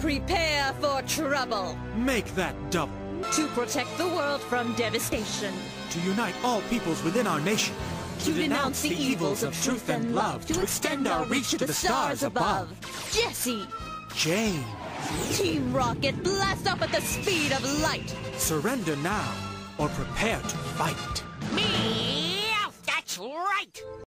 Prepare for trouble. Make that double. To protect the world from devastation. To unite all peoples within our nation. To denounce the evils of truth and love. To extend our reach to the stars above. Jesse. Jane. Team Rocket, blast off at the speed of light. Surrender now, or prepare to fight. Me? That's right!